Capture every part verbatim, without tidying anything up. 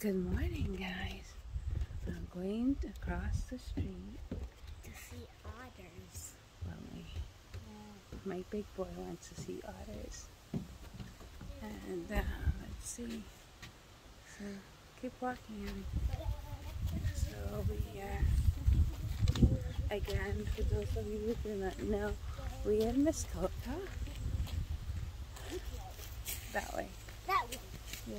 Good morning, guys. I'm going across the street to see otters. Well, my, my big boy wants to see otters. And uh, let's see. So keep walking. So we are, again, for those of you who do not know, we're in Muskoka. That way. That way. Yeah.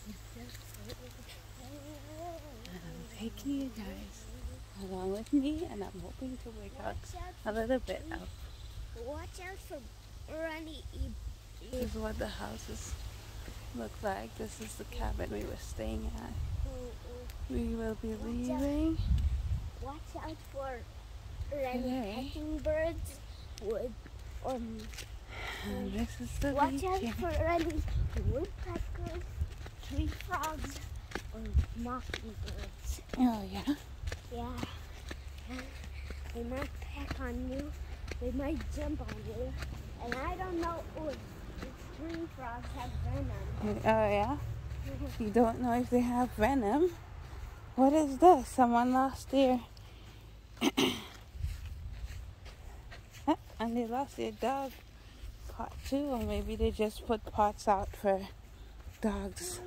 I'm taking you guys along with me, and I'm hoping to wake up a little bit up. Watch out for runny. This is what the houses look like. This is the cabin we were staying at. We will be leaving. Watch out for runny pecking birds. Wood. Um. And this is the Watch out weekend. for runny woodpeckers, tree frogs, or mockingbirds. Oh yeah. Yeah. They might peck on you. They might jump on you. And I don't know if tree frogs have venom. Oh yeah? You don't know if they have venom? What is this? Someone lost their... and they lost their dog pot too, or maybe they just put pots out for dogs.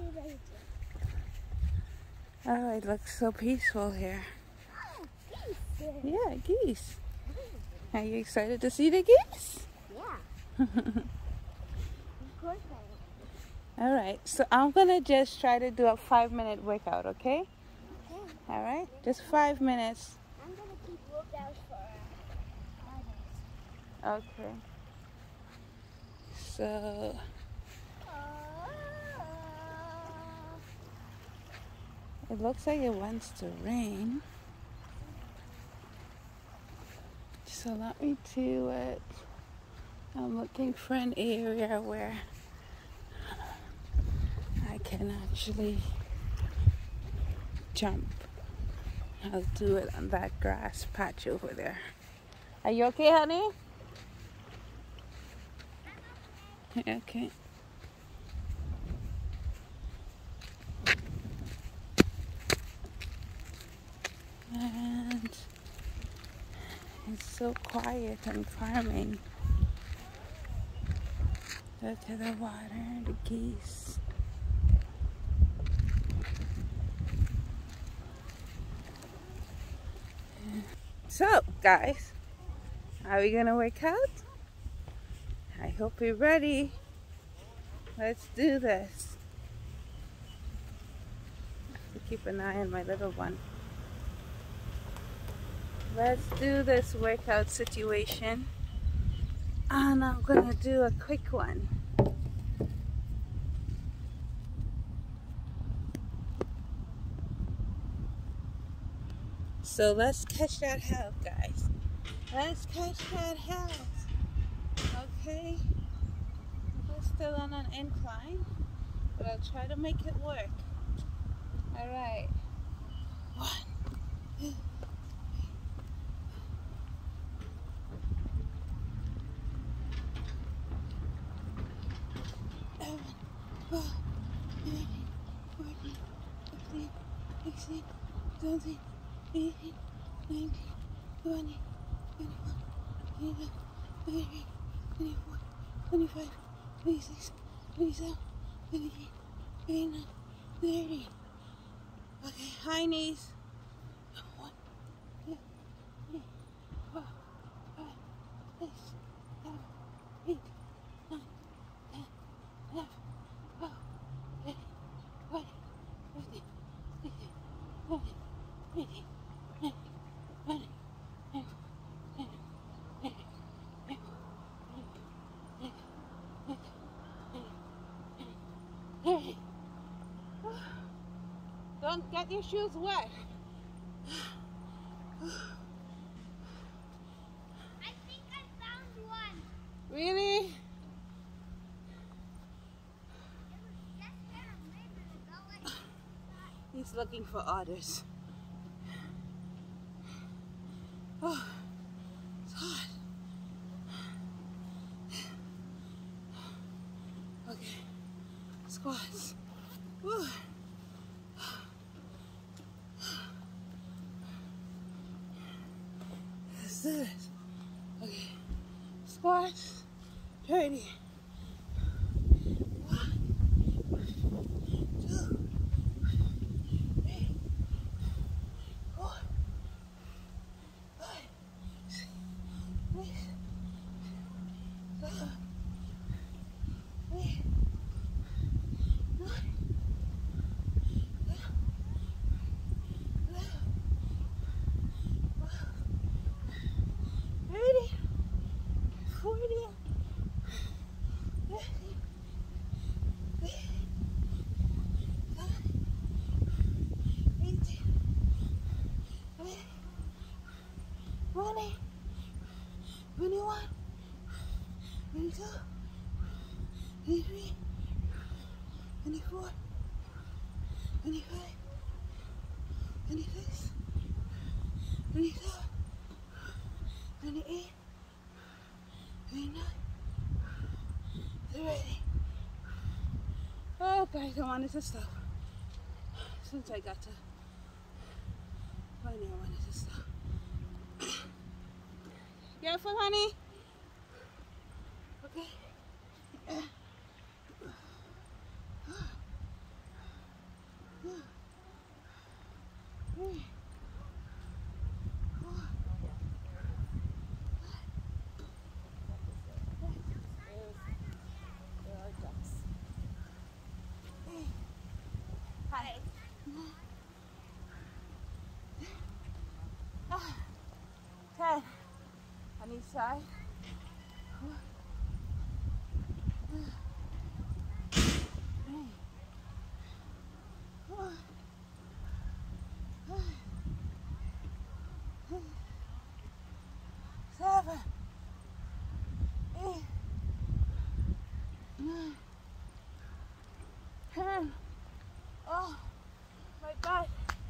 Oh, it looks so peaceful here. Oh, geese. Yeah, geese. Are you excited to see the geese? Yeah. Of course I am. All right, so I'm gonna just try to do a five minute workout, okay? Okay. All right, just five minutes. I'm gonna keep lookout for others. Okay. So, it looks like it wants to rain. So let me do it. I'm looking for an area where I can actually jump. I'll do it on that grass patch over there. Are you okay, honey? Okay. And it's so quiet and farming. Look at the water, the geese. So, guys, are we gonna work out? I hope you're ready. Let's do this. Keep an eye on my little one. Let's do this workout situation. And I'm gonna do a quick one. So let's catch that health, guys. Let's catch that health. Okay? We're still on an incline, but I'll try to make it work. Alright. One, two, eleven, twelve, thirteen, fourteen, fifteen, sixteen, seventeen, eighteen, nineteen, twenty, twenty-one, twenty-two, twenty-three, twenty-four, twenty-five, twenty-six, twenty-seven, twenty-eight, twenty-nine, thirty. Okay, high knees. One, two, three, four, five, six, seven, eight, nine, ten, eleven, twelve, thirteen, fourteen, fifteen, sixteen, seventeen, eighteen, nineteen, twenty, twenty-one, twenty-two, thirty. Don't get your shoes wet. I think I found one. Really? It was just there a minute ago. Like He's looking for otters. Oh, it's hot. Okay, squats. Woo. do this. Okay. Squats. thirty. One. Two. Three. Four. Five. Six. Seven. Eight. Nine. thirty, forty, fifty, sixty, seventy, eighty, twenty, twenty-one, twenty-two, twenty-three, twenty-four, twenty-five, twenty-six, twenty-seven, twenty-eight, twenty-nine, thirty. Oh guys, I wanted to stop. Since I got to twenty, I wanted to stop. Careful, honey. Okay. Three. ten on each side. Three, four, five, six, seven, eight, nine, ten. Oh, my God.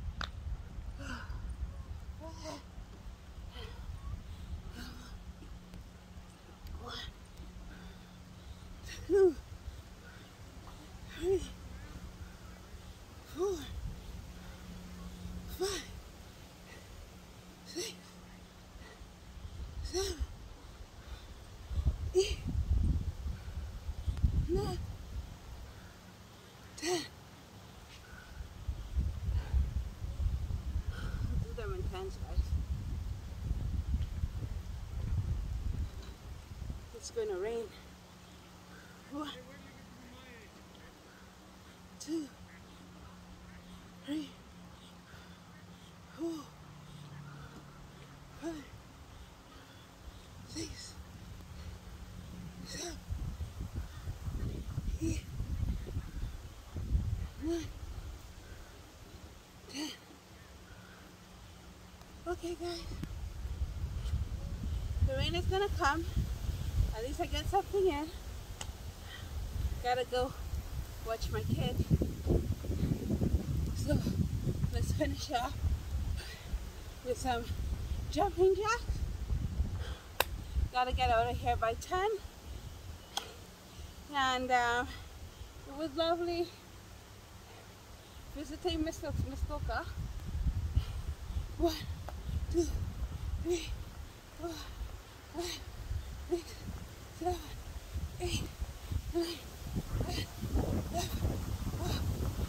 Two, three, four, five, six, seven, eight, nine, ten. I'll do them in tens, guys. It's going to rain. One, two, three, four, five, six, seven, eight, nine, ten. Okay, guys. The rain is gonna come. At least I get something in. Gotta go watch my kid. So let's finish off with some jumping jacks. Gotta get out of here by ten. And um, it was lovely visiting Muskoka. One, two, three, four, five, six, seven, eight, nine, ten, eleven, twelve,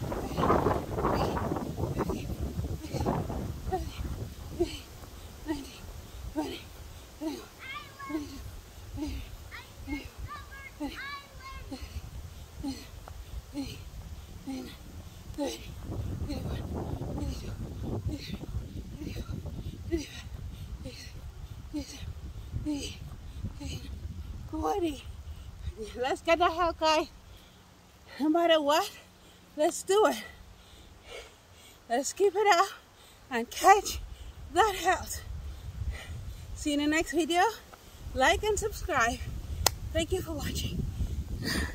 thirteen, fourteen, fifteen, nineteen, twenty, twenty-one, twenty-two, twenty-three, twenty-four, twenty-five, twenty-six, thirty, thirty-one, thirty-two, thirty-three, thirty-four, thirty-five, thirty-six, thirty-seven, thirty-eight, forty. Let's get the hell, guys. No matter what, let's do it. Let's keep it up and catch that health. See you in the next video. Like and subscribe. Thank you for watching.